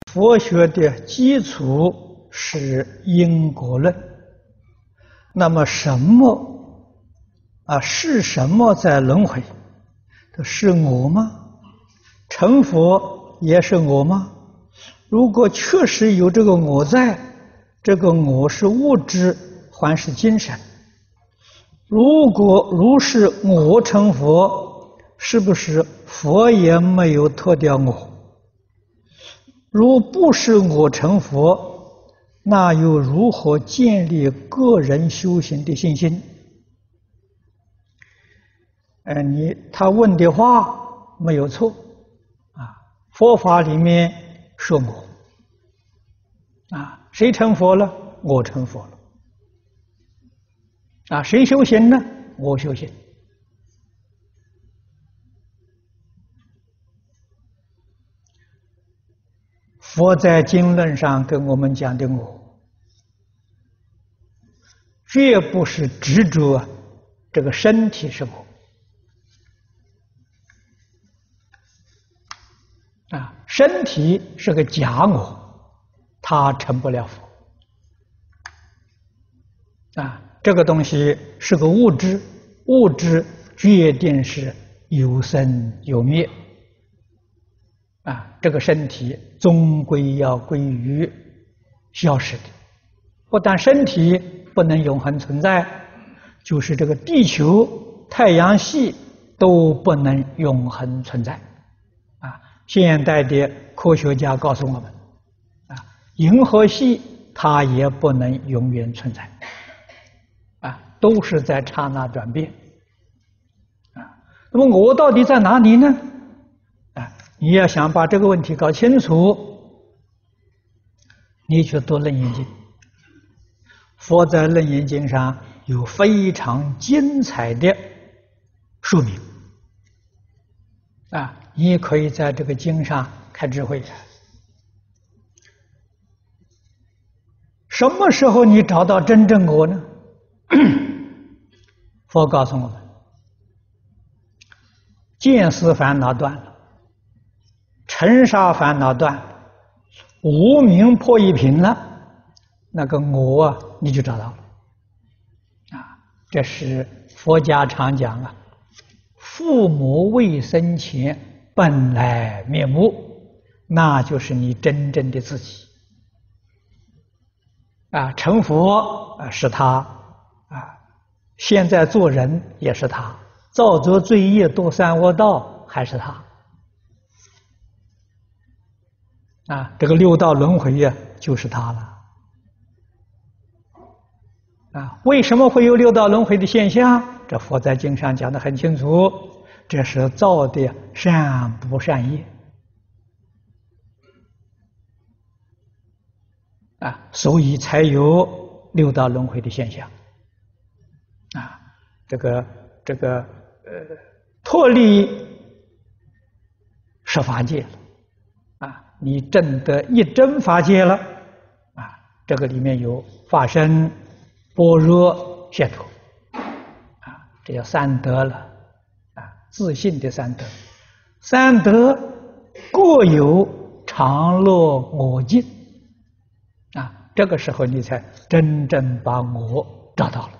佛学的基础是因果论。那么什么是什么在轮回？是我吗？成佛也是我吗？如果确实有这个我在，这个我是物质还是精神？如是我成佛，是不是佛也没有脱掉我？如不是我成佛，那又如何建立个人修行的信心？他问的话没有错佛法里面说我谁成佛了？我成佛了谁修行呢？我修行。佛在经论上跟我们讲的我，绝不是执着这个身体是我身体是个假我，他成不了佛这个东西是个物质，物质决定是有生有灭这个身体终归要归于消失的。不但身体不能永恒存在，就是这个地球、太阳系都不能永恒存在现代的科学家告诉我们银河系它也不能永远存在都是在刹那转变那么我到底在哪里呢？你要想把这个问题搞清楚，你去读《楞严经》。佛在《楞严经》上有非常精彩的说明你可以在这个经上开智慧什么时候你找到真正我呢？佛告诉我们，见思烦恼断了，尘沙烦恼断了，无明破一品了，那个我你就找到了这是佛家常讲父母未生前本来面目，那就是你真正的自己成佛是他现在做人也是他，造作罪业堕三恶道还是他这个六道轮回就是他了为什么会有六道轮回的现象？这佛在经上讲得很清楚，这是造的善不善业所以才有六道轮回的现象脱离十法界了你证得一真法界了这个里面有法身、般若、解脱这叫三德了自信的三德。三德各有常乐我净这个时候你才真正把我找到了